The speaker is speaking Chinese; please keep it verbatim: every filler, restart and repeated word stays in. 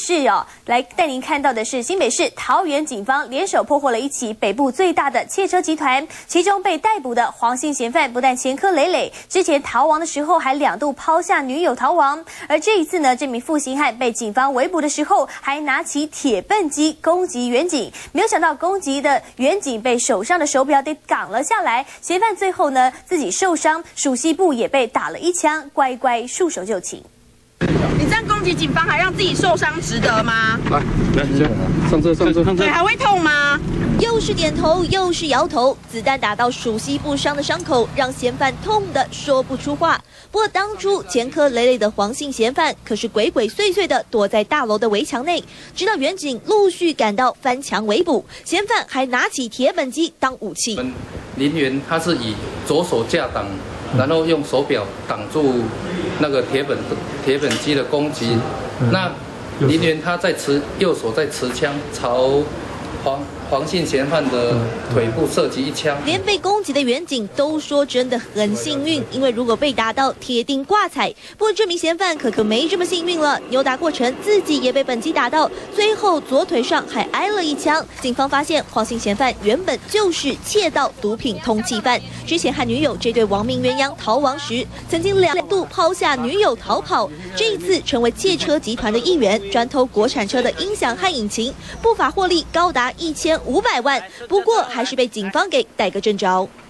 是哦，来带您看到的是新北市桃园警方联手破获了一起北部最大的窃车集团，其中被逮捕的黄姓嫌犯不但前科累累，之前逃亡的时候还两度抛下女友逃亡，而这一次呢，这名负心汉被警方围捕的时候，还拿起铁笨鸡攻击员警，没有想到攻击的员警被手上的手表给挡了下来，嫌犯最后呢自己受伤，属膝部也被打了一枪，乖乖束手就擒。 你这样攻击警方，还让自己受伤，值得吗？ 来，来，上车，上车，上车。 腿还会痛吗？ 又是点头，又是摇头，子弹打到属膝部上的伤口，让嫌犯痛得说不出话。不过当初前科累累的黄姓嫌犯，可是鬼鬼祟祟的躲在大楼的围墙内，直到员警陆续赶到翻墙围捕，嫌犯还拿起铁本机当武器。 我们林员他是以左手架挡。 然后用手表挡住那个铁本铁本机的攻击，那林员他在持右手在持枪朝黄黄姓嫌犯的腿部射击一枪。 连被攻击的员警都说真的很幸运，因为如果被打到铁定挂彩。不过这名嫌犯可可没这么幸运了，扭打过程自己也被本机打到，最后左腿上还挨了一枪。警方发现黄姓嫌犯原本就是窃盗毒品通缉犯，之前和女友这对亡命鸳鸯逃亡时，曾经两度抛下女友逃跑，这一次成为窃车集团的一员，专偷国产车的音响和引擎，不法获利高达一千五百万，不过还是被警方给逮个正着。